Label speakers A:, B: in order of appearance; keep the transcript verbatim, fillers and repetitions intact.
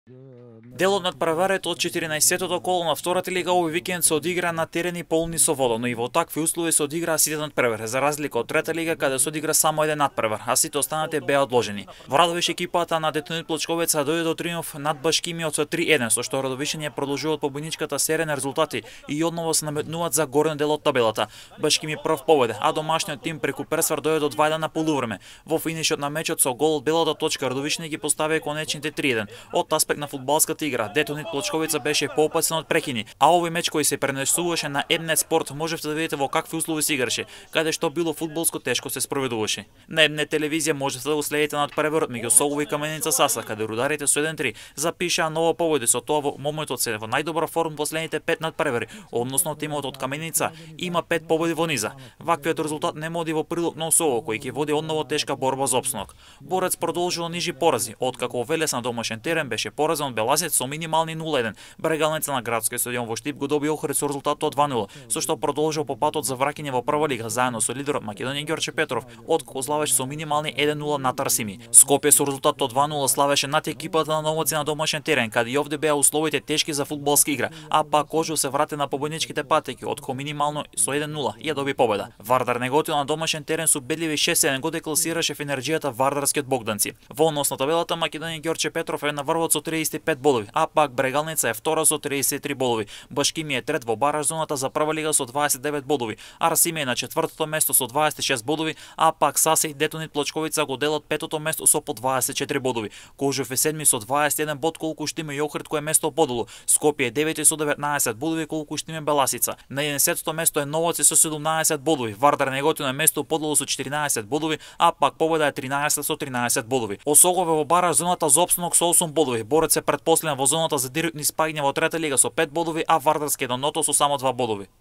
A: Дел од надпреварето од четиринаесеттото коло на втората лига овој викенд се одигра на терени полни со вода, но и во такви услови се одиграа сите надпревари, за разлика од трета лига каде се одигра само еден надпревар, а сите останати беа одложени. Во Радовиш екипата на Детонит Плочковеца дојде до триумф над Башкимиот со три еден, со што радовишани продолжуваат победничката серија на резултати и одново се наметнуваат за горен дел од табелата. Башкими прв победе, а домашниот тим преку пресвар дојде до два еден на полувреме. Во финишот на мечот со гол од белата точка радовишани ги поставија конечните три еден. Од аспект на фудбалската игра, Детонит Плочковица беше поопасен од прекини, а овој меч кој се пренесуваше на М-нет спорт можевте да видите во какви услови се играше, каде што било фудбалско тешко се спроведуваше. На М-нет телевизија можете да го следите надпреварот меѓу Солово и Каменица Саса, каде рударите со еден три запишаа нова победа, со тоа во моментот се во најдобра форма последните пет надпревари, односно тимот од Каменица има пет победи во низа. Ваквиот резултат не моди во прилог на Солово, кој ќе води одново тешка борба за опстанок. Борец продолжува нижи порази, откако Велес на домашен терен беше поразен од Беласец со минимални нула еден. Брегалница на градскиот стадион во Штип го доби Охрид со резултатот од два нула, со што продолжува по патот за враќање во прва лига заедно со лидерот Македонија Ѓорче Петров, откако славеше со минимални еден нула над Арсими. Скопје со резултатот од два нула славеше над екипата на Новоци на домашен терен, каде и овде беа условите тешки за фудбалска игра, а пак Кожу се врати на победничките патеки, откако минимално со еден нула ја доби победа. Вардар Неготино на домашен терен со убедливи шест еден го декласираше в енерџијата вардарскиот Богданци. Во однос на табелата Македонија Ѓорче Петров е на врвот со триесет и пет болови, а пак Брегалница е втора со триесет и три болови. Башкими е трет во бараж зоната за прва лига со дваесет и девет болови. Арсими е на четвртото место со дваесет и шест болови, а пак Сасе и Детонит Плочковица го делат петото место со по дваесет и четири болови. Кожов е седми со дваесет и еден бод, колку што има и Охрид кој е место подолу. Скопје е девети со деветнаесет болови, колку што има Беласица. На единадесетото место е Новоци со седумнаесет болови. Вардар Неготино е место подолу со четиринаесет болови, а пак Победа е тринаесет со тринаесет болови. Осогове во бараж зоната за опстанок со осум болови. Борец е предпоследен во зоната за директни спаѓања во трета лига со пет болови, а Вардарски е до ното со само два болови.